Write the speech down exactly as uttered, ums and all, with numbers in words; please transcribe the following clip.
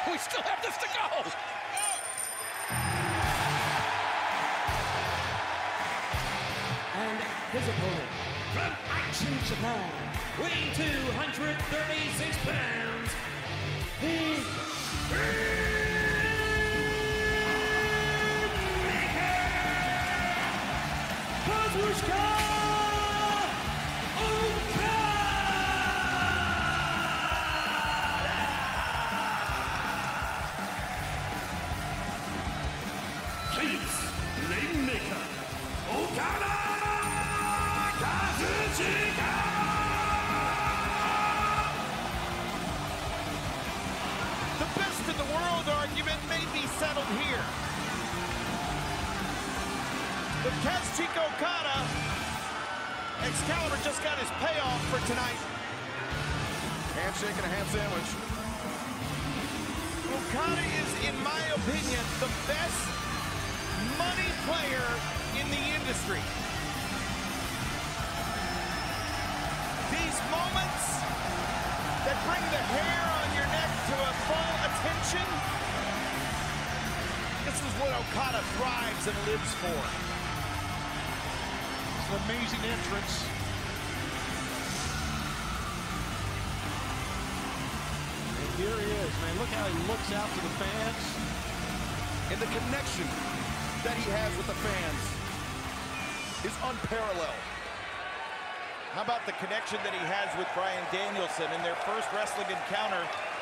We still have this to go. And his opponent, from Action Japan, weighing two hundred thirty-six pounds, the Rainmaker, Kazuchika Okada! Please, Rainmaker, Okada Kazuchika! The best in the world argument may be settled here. But Kazuchika Okada, Excalibur just got his payoff for tonight. Handshake and a ham sandwich. Okada is, in my opinion, the best money player in the industry. These moments that bring the hair on your neck to a full attention, this is what Okada thrives and lives for. It's an amazing entrance. And here he is, man. Look how he looks out to the fans. And the connection that he has with the fans is unparalleled. How about the connection that he has with Bryan Danielson in their first wrestling encounter?